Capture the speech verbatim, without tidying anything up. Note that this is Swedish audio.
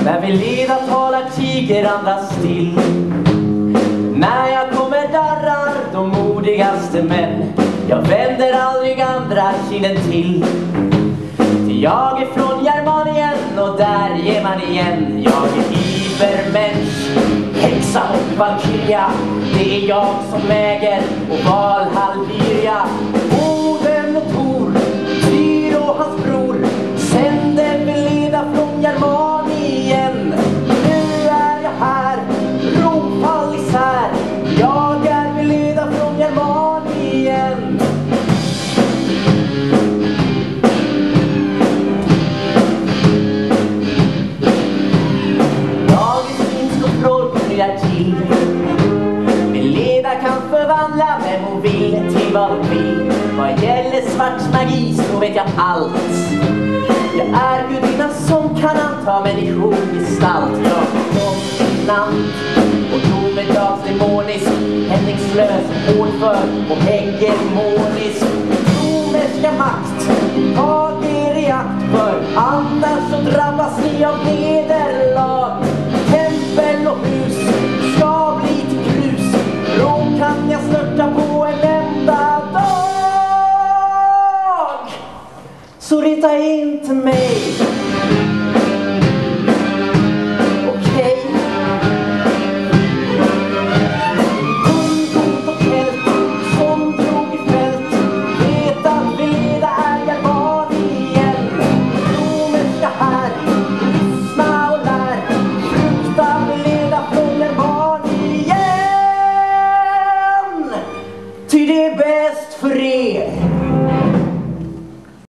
När vi leda talar tiger andas still. När jag kommer darrar de modigaste män. Jag vänder aldrig andra kinden till. Till jag är från Germanien och där ger man igen. Jag är Ibermensch, häxa och valkyria. Det är jag som äger och Valhall-Lyria. Oden och Tor, Tyr och hans bror sände vi leda från Germanien. Nu är jag här, Ropall isär. Jag är vi leda från Germanien. Jag är finsk och trollkryar till. Vi leda kan förvandla vem hon vill till vad hon vill. Vad gäller svart magi så vet jag allt. Jag är gudinna som kan anta människogestalt. Jag är dominant och domedagsdemonisk, hämningslös, hårdför och hegemonisk. Romerska makt, tag er i akt, för annars så drabbas ni av nederlag. Tempel och hus ska bli till grus. Rom kan jag störta på en enda dag. Så rita inte mig. Okej. Hundot och tält som drog i fält. Vet att vi leda är Germanien. Romerska här, lyssna och lär. Frukta vi leda från Germanien. Ty det är bäst för er.